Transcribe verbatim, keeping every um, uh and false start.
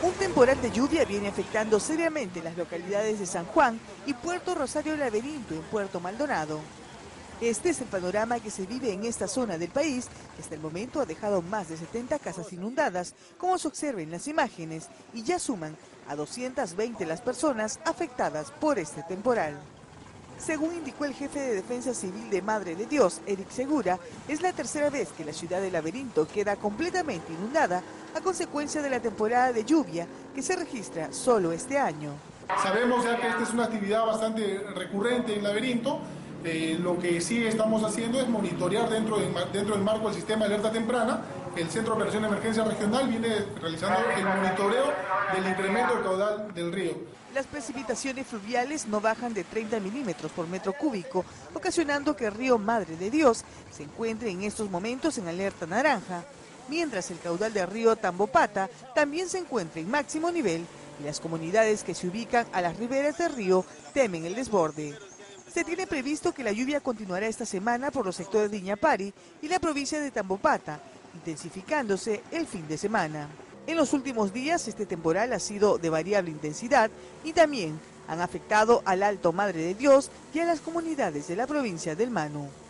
Un temporal de lluvia viene afectando seriamente las localidades de San Juan y Puerto Rosario Laberinto en Puerto Maldonado. Este es el panorama que se vive en esta zona del país, que hasta el momento ha dejado más de setenta casas inundadas, como se observa en las imágenes, y ya suman a doscientas veinte las personas afectadas por este temporal. Según indicó el jefe de Defensa Civil de Madre de Dios, Eric Segura, es la tercera vez que la ciudad de Laberinto queda completamente inundada a consecuencia de la temporada de lluvia que se registra solo este año. Sabemos ya que esta es una actividad bastante recurrente en Laberinto. Eh, lo que sí estamos haciendo es monitorear dentro, de, dentro del marco del sistema de alerta temprana. El Centro de Operación de Emergencia Regional viene realizando el monitoreo del incremento del caudal del río. Las precipitaciones fluviales no bajan de treinta milímetros por metro cúbico, ocasionando que el río Madre de Dios se encuentre en estos momentos en alerta naranja, mientras el caudal del río Tambopata también se encuentra en máximo nivel y las comunidades que se ubican a las riberas del río temen el desborde. Se tiene previsto que la lluvia continuará esta semana por los sectores de Iñapari y la provincia de Tambopata, intensificándose el fin de semana. En los últimos días este temporal ha sido de variable intensidad y también han afectado al Alto Madre de Dios y a las comunidades de la provincia del Manu.